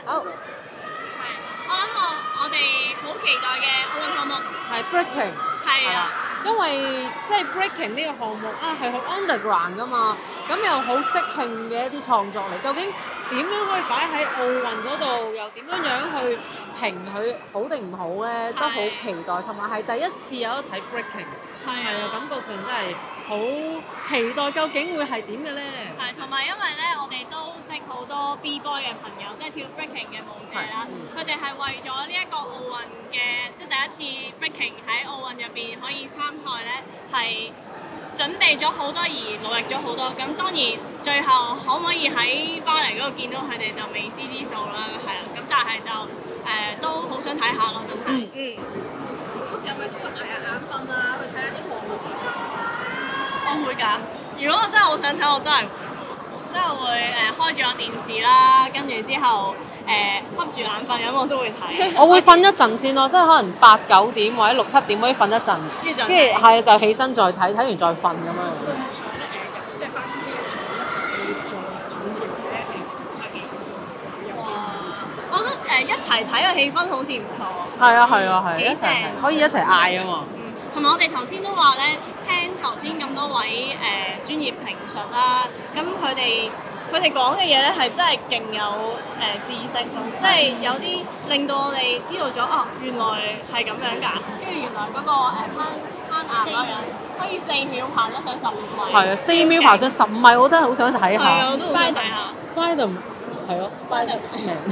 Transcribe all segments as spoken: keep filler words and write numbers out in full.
好， 係，我諗我我哋好期待嘅奧運項目係 breaking。 係啊， 因為即係 breaking 呢個項目啊係好 underground 噶嘛，咁又好即興嘅一啲創作嚟。究竟點樣可以擺喺奧運嗰度，又點樣樣去評佢好定唔好咧？都好期待，同埋係第一次有得睇 breaking， 係啊， 感覺上真係好期待，究竟會係點嘅咧？ 係，同埋因為咧，我哋都識好多 B-boy 嘅朋友，即係跳 breaking 嘅舞者啦。佢哋係為咗呢一個奧運嘅，即係第一次 breaking 喺奧運入邊可以參賽咧，係準備咗好多而努力咗好多。咁當然最後可唔可以喺巴黎嗰度見到佢哋就未知之數啦，係啦。咁但係就誒、呃、都好想睇下咯，真係。嗯。 到時係咪都會捱下眼瞓啊？去睇下啲項目啊？ 我會㗎。如果我真係好想睇，我真係真係會誒、呃、開住個電視啦，跟住之後誒瞌住眼瞓咁，我都會睇。 我會瞓一陣先咯，即係可能八九點或者六七點可以瞓一陣， 跟住跟住係就起身再睇，睇完再瞓咁樣。 會唔會想誒即係翻公司入場一齊去做主持或者誒拍戲？ 哇！我覺得誒、呃、一齊睇嘅氣氛好似唔錯。 係啊係啊係，一齊幾正可以一齊嗌啊嘛。 嗯，同埋我哋頭先都話咧，聽頭先咁多位誒、呃、專業評述啦，咁佢哋佢哋講嘅嘢咧係真係勁有誒、呃、知識咯，即係有啲令到我哋知道咗哦，原來係咁樣㗎，跟住原來嗰、個誒攀攀岩啦，可以四秒爬得上十五米。 係啊，四秒爬上十五米，我真係好想睇下。 係啊，我都好想睇下。 Spider 係咯，Spider Man。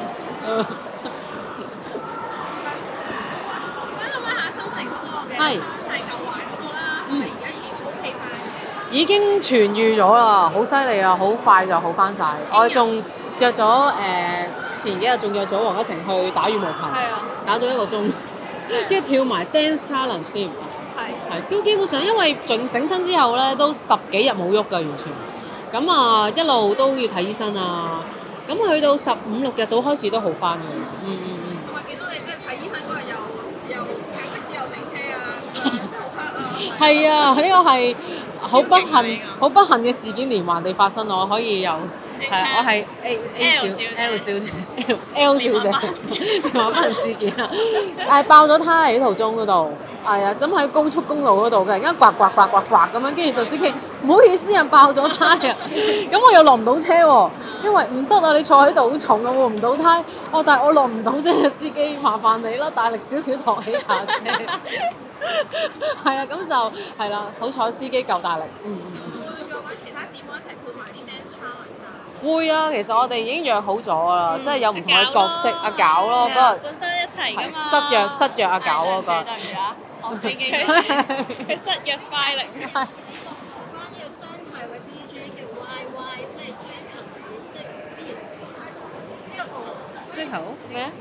想問下心靈嗰個嘅係傷勢舊患嗰個啦，係咪而家已經 OK 翻？ 已經痊愈咗啦，好犀利啊！好快就好翻晒。我仲約咗誒、呃、前幾日仲約咗黃一晴去打羽毛球， 係啊， 打咗一個鐘，跟住跳埋 dance challenge 添。 係。 係，都基本上因為整整親之後咧，都十幾日冇喐㗎，完全。咁啊，一路都要睇醫生啊。咁去到十五六日到開始都好翻嘅。嗯嗯嗯。 同埋見到你即係睇醫生嗰日又又請的士又整車啊，咁樣又黑啊。 係啊，呢個係好不幸、好不幸嘅事件連環地發生，我可以有係啊我係 A A 小 L 小姐 L L 小姐連環不幸事件啊！誒爆咗胎喺途中嗰度，係啊，咁喺高速公路嗰度嘅，而家刮刮刮刮刮咁樣，跟住就司機唔好意思啊，爆咗胎啊！咁我又落唔到車喎，因為唔得啊，你坐喺度好重啊，換唔到胎。哦，但係我落唔到啫，司機麻煩你啦，大力少少托起下車。係啊，咁就係啦，好彩司機夠大力。嗯嗯嗯。 會唔會再揾其他節目一齊配埋啲 dance challenge 啊？ 會啊，其實我哋已經約好咗啦，即係有唔同嘅角色阿搞咯，嗰個本身一齊㗎嘛。 失約失約阿搞嗰個。 對唔住啊，我飛機佢失約 Spyling。 關呢個商台嘅 D J 叫 Y Y，即係追求即係呢件事呢個報導。 追求咩啊？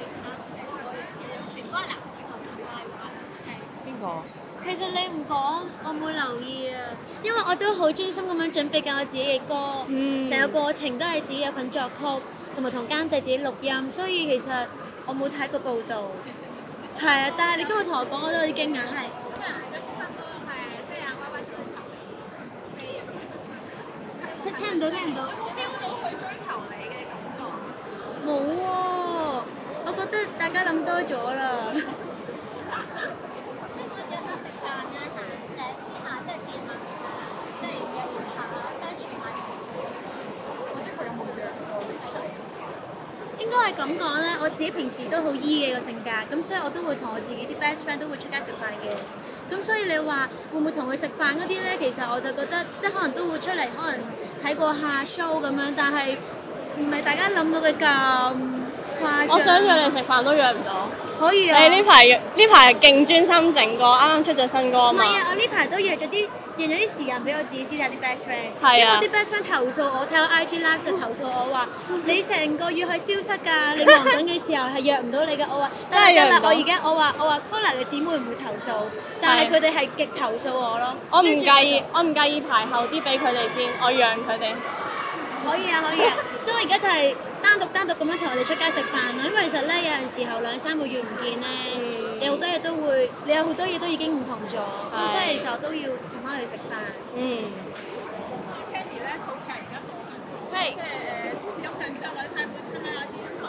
全嗰個男主角就 Y Y， 邊個？ 其實你唔講，我冇留意啊，因為我都好專心咁樣準備緊我自己嘅歌，成、個過程都係自己有份作曲，同埋同監製自己錄音，所以其實我冇睇過報導。係啊，但係你今日同我講，我都有啲驚訝，係。聽聽唔到，聽唔到。 feel 到佢追求你嘅感覺。 冇喎，我覺得大家諗多咗啦。 即係每日去食飯啊，誒私下即係見下面啊，即係約會下啊，相處下嘅時候。或者佢有冇約過你出嚟食飯？ 應該係咁講咧，我自己平時都好 E 嘅個性格，咁所以我都會同我自己啲 best friend 都會出街食飯嘅。咁所以你話會唔會同佢食飯嗰啲咧？其實我就覺得即係可能都會出嚟，可能睇過下 show 咁樣，但係唔係大家諗到嘅咁誇張。 我想約你食飯都約唔到。 可以啊。 你呢排約呢排勁專心整歌，啱啱出咗新歌啊嘛。 唔係啊，我呢排都約咗啲約咗啲時間俾我自己私下啲 best friend。 係啊因為我啲 best friend 投訴我，睇我 I G live 就投訴我話你成個月係消失㗎，你忙緊嘅時候係約唔到你㗎。我話真係約唔到得啦，我而家我話我話 Kola 嘅姊妹唔會投訴，但係佢哋係極投訴我咯。 我唔跟住介意，我唔介意排後啲俾佢哋先，我讓佢哋。 可以啊，可以啊，所以我而家就係單獨單獨咁樣同我哋出街食飯咯。因為其實咧有陣時候兩三個月唔見咧， 嗯、 有好多嘢都會，你有好多嘢都已經唔同咗，咁係所以其實我都要同翻佢哋食飯。 嗯。 Candy 咧，好劇而家播緊， 係即係誒咁緊張或者睇唔睇下啲台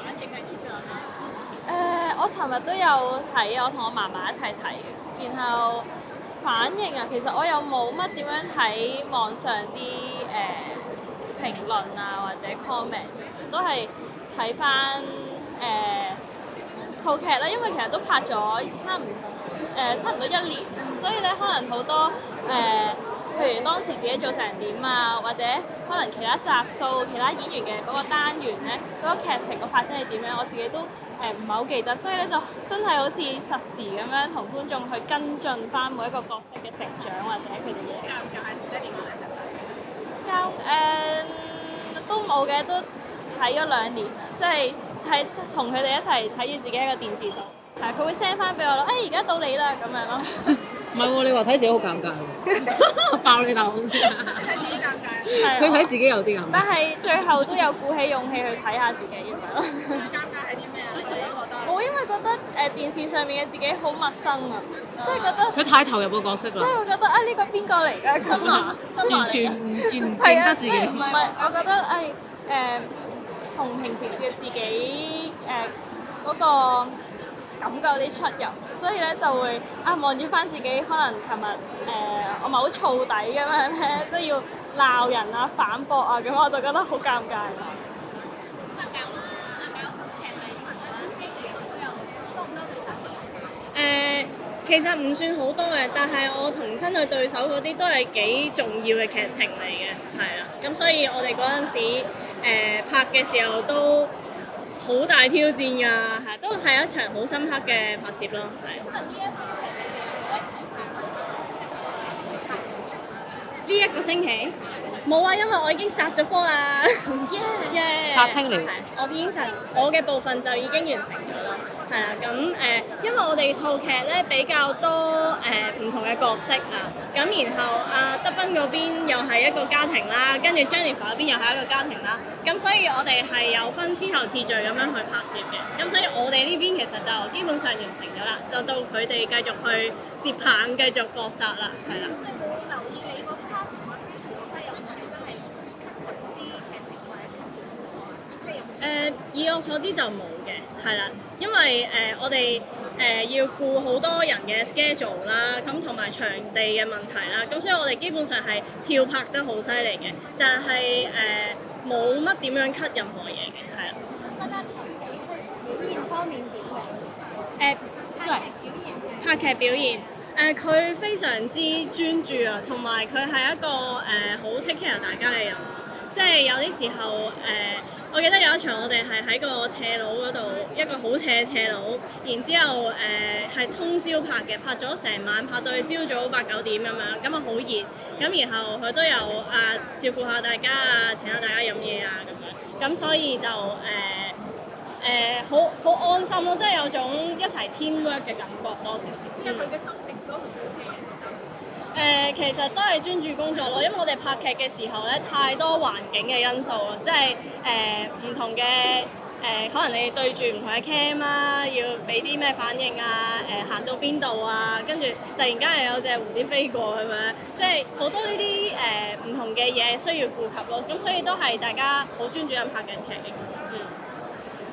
尋日都有睇，我同我嫲嫲一齊睇嘅。然後反應啊，其實我又冇乜點樣睇網上啲誒、呃、評論啊或者 comment，都係睇翻誒套劇啦，因為其實都拍咗差唔誒、呃、差唔多一年，所以咧可能好多誒。呃譬如當時自己做成點啊，或者可能其他集數、其他演員嘅嗰個單元咧，嗰、嗰個劇情個發展係點樣，我自己都誒唔係好記得，所以咧就真係好似實時咁樣同觀眾去跟進翻每一個角色嘅成長或者佢哋嘅。尷尬爹哋媽咪一齊睇。交誒都冇嘅，都睇咗兩年啦，即係喺同佢哋一齊睇住自己喺個電視度，係佢會 send 翻俾我咯，誒而家到你啦咁樣咯。 唔係喎，你話睇自己好尷尬喎，爆你頭。睇自己尷尬。佢睇自己有啲尷尬。 但係最後都有鼓起勇氣去睇下自己咁樣咯。 尷尬係啲咩啊？你自己覺得？ 我因為覺得誒、呃、電視上面嘅自己好陌生啊，即係覺得。 佢太投入個角色啦。 即係會覺得啊呢、這個邊個嚟㗎咁啊？ 完全唔見唔認得自己。 唔係、啊，我覺得誒誒同平時嘅自己誒嗰、呃那個。感覺有啲出入，所以咧就會啊望住翻自己，可能琴日誒我咪好燥底咁樣咧，即係要鬧人啊、反駁啊咁，我就覺得好尷尬咯。咁啊搞啦，啊搞劇係點啊？跟住都有多唔多對手？誒，其實唔算好多嘅，但係我同親佢對手嗰啲都係幾重要嘅劇情嚟嘅，係啦。咁所以我哋嗰陣時、呃、拍嘅時候都好大挑戰㗎，係都係一場好深刻嘅拍攝咯，係。咁呢一星期你哋一齊拍呢一個星期？冇啊，因為我已經殺咗科啦。耶耶！ 殺青了。 我已經殺，我嘅部分就已經完成咗啦。係啦，咁誒、呃，因為我哋套劇咧比較多誒唔、呃、同嘅角色啊，咁然後阿、啊、德斌嗰邊又係一個家庭啦，跟住 Jennifer 嗰邊又係一個家庭啦，咁所以我哋係有分先後次序咁樣去拍攝嘅，咁所以我哋呢邊其實就基本上完成咗啦，就到佢哋繼續去接棒，繼續搏殺啦，係啦。咁你冇留意你個 part 同埋 Frankie 個 part 有冇係真係 cut 啲劇情或者即係誒，以我所知就冇嘅，係啦。因為誒、呃、我哋誒、呃、要顧好多人嘅 schedule 啦，咁同埋場地嘅問題啦，咁所以我哋基本上係跳拍得好犀利嘅，但係誒冇乜點樣 cut 任何嘢嘅，係啊。覺得你去表現方面點嘅？誒、呃，拍劇表現誒，佢、呃、非常之專注啊，同埋佢係一個誒好、呃、take care 大家嘅人，即係有啲時候誒。呃我記得有一場我哋係喺個斜路嗰度，一個好斜嘅斜路，然之後誒係、呃、通宵拍嘅，拍咗成晚，拍到去朝早八九點咁樣，咁啊好熱，咁然後佢都有啊照顧下大家啊，請下大家飲嘢啊咁樣，咁所以就誒誒好好安心咯，即係有種一齊 teamwork 嘅感覺多少少。因為佢嘅心情都好 OK 嘅。誒、呃、其實都係專注工作咯，因為我哋拍劇嘅時候咧，太多環境嘅因素啦，即係誒唔同嘅誒、呃，可能你對住唔同嘅 cam 啦，要俾啲咩反應啊，誒、呃、行到邊度啊，跟住突然間又有隻蝴蝶飛過咁樣，即係好多呢啲誒唔同嘅嘢需要顧及咯，咁所以都係大家好專注咁拍緊劇嘅其實。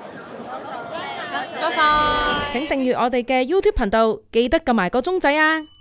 嗯，多謝， 多謝。 請訂閱我哋嘅 YouTube 頻道，記得撳埋個鐘仔啊！